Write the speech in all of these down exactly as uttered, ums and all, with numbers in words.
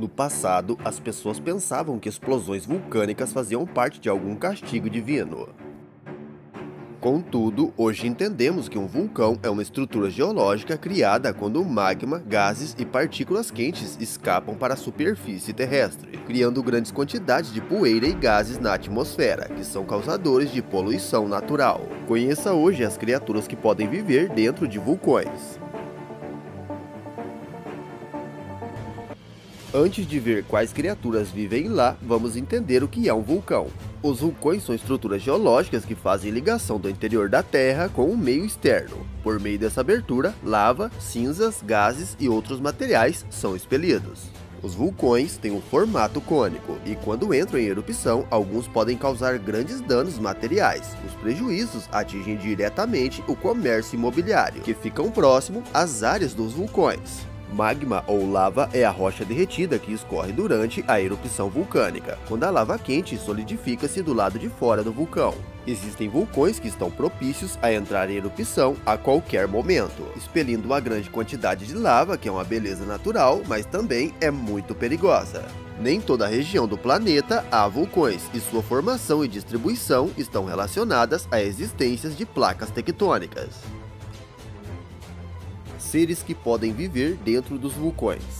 No passado, as pessoas pensavam que explosões vulcânicas faziam parte de algum castigo divino. Contudo, hoje entendemos que um vulcão é uma estrutura geológica criada quando o magma, gases e partículas quentes escapam para a superfície terrestre, criando grandes quantidades de poeira e gases na atmosfera, que são causadores de poluição natural. Conheça hoje as criaturas que podem viver dentro de vulcões. Antes de ver quais criaturas vivem lá, vamos entender o que é um vulcão. Os vulcões são estruturas geológicas que fazem ligação do interior da Terra com o meio externo. Por meio dessa abertura, lava, cinzas, gases e outros materiais são expelidos. Os vulcões têm um formato cônico e, quando entram em erupção, alguns podem causar grandes danos materiais. Os prejuízos atingem diretamente o comércio imobiliário, que ficam próximo às áreas dos vulcões. Magma ou lava é a rocha derretida que escorre durante a erupção vulcânica, quando a lava quente solidifica-se do lado de fora do vulcão. Existem vulcões que estão propícios a entrar em erupção a qualquer momento, expelindo uma grande quantidade de lava, que é uma beleza natural, mas também é muito perigosa. Nem toda a região do planeta há vulcões, e sua formação e distribuição estão relacionadas a existências de placas tectônicas. Seres que podem viver dentro dos vulcões.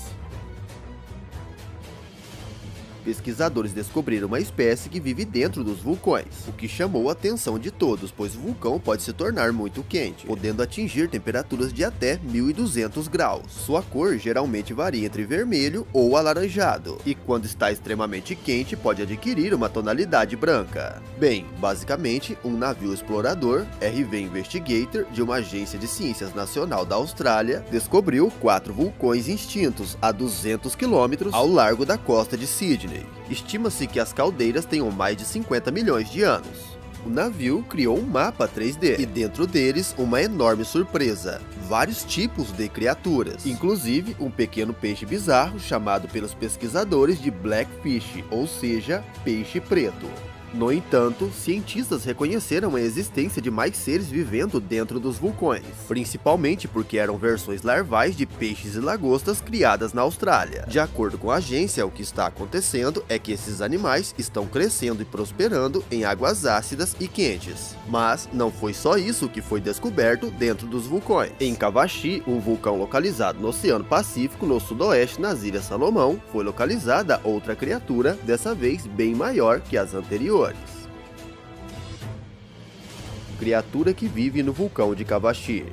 Pesquisadores descobriram uma espécie que vive dentro dos vulcões, o que chamou a atenção de todos, pois o vulcão pode se tornar muito quente, podendo atingir temperaturas de até mil e duzentos graus. Sua cor geralmente varia entre vermelho ou alaranjado, e quando está extremamente quente pode adquirir uma tonalidade branca. Bem, basicamente, um navio explorador, R V Investigator, de uma agência de ciências nacional da Austrália, descobriu quatro vulcões extintos a duzentos quilômetros ao largo da costa de Sydney. Estima-se que as caldeiras tenham mais de cinquenta milhões de anos. O navio criou um mapa três D, e dentro deles uma enorme surpresa: vários tipos de criaturas, inclusive um pequeno peixe bizarro chamado pelos pesquisadores de Blackfish, ou seja, peixe preto. No entanto, cientistas reconheceram a existência de mais seres vivendo dentro dos vulcões, principalmente porque eram versões larvais de peixes e lagostas criadas na Austrália. De acordo com a agência, o que está acontecendo é que esses animais estão crescendo e prosperando em águas ácidas e quentes. Mas não foi só isso que foi descoberto dentro dos vulcões. Em Cavaxi, um vulcão localizado no Oceano Pacífico, no sudoeste, nas Ilhas Salomão, foi localizada outra criatura, dessa vez bem maior que as anteriores. Criatura que vive no vulcão de Cavaxi.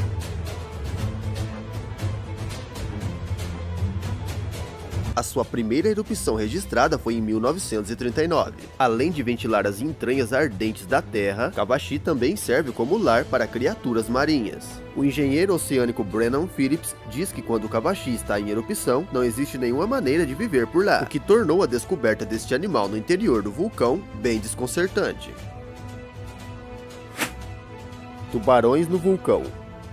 A sua primeira erupção registrada foi em mil novecentos e trinta e nove. Além de ventilar as entranhas ardentes da Terra, Cavaxi também serve como lar para criaturas marinhas. O engenheiro oceânico Brennan Phillips diz que quando Cavaxi está em erupção, não existe nenhuma maneira de viver por lá, o que tornou a descoberta deste animal no interior do vulcão bem desconcertante. Tubarões no vulcão.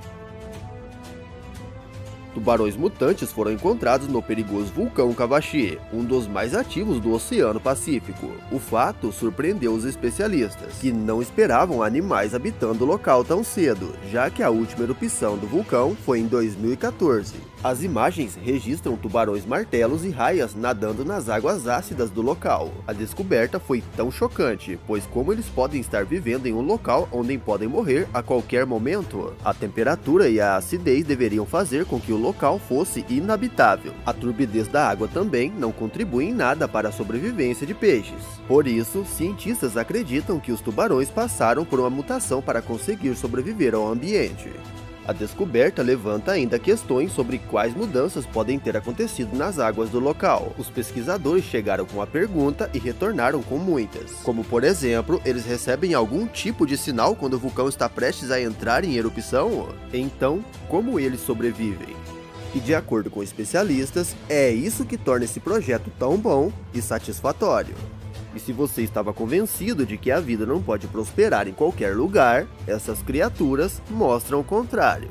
Tubarões mutantes foram encontrados no perigoso vulcão Cavaxi, um dos mais ativos do Oceano Pacífico. O fato surpreendeu os especialistas, que não esperavam animais habitando o local tão cedo, já que a última erupção do vulcão foi em dois mil e quatorze. As imagens registram tubarões martelos e raias nadando nas águas ácidas do local. A descoberta foi tão chocante, pois como eles podem estar vivendo em um local onde podem morrer a qualquer momento? A temperatura e a acidez deveriam fazer com que o local fosse inabitável. A turbidez da água também não contribui em nada para a sobrevivência de peixes. Por isso, cientistas acreditam que os tubarões passaram por uma mutação para conseguir sobreviver ao ambiente. A descoberta levanta ainda questões sobre quais mudanças podem ter acontecido nas águas do local. Os pesquisadores chegaram com a pergunta e retornaram com muitas. Como, por exemplo, eles recebem algum tipo de sinal quando o vulcão está prestes a entrar em erupção? Então, como eles sobrevivem? E de acordo com especialistas, é isso que torna esse projeto tão bom e satisfatório. E se você estava convencido de que a vida não pode prosperar em qualquer lugar, essas criaturas mostram o contrário.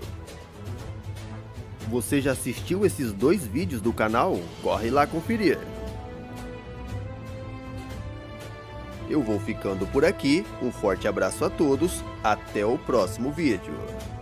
Você já assistiu esses dois vídeos do canal? Corre lá conferir. Eu vou ficando por aqui, um forte abraço a todos, até o próximo vídeo.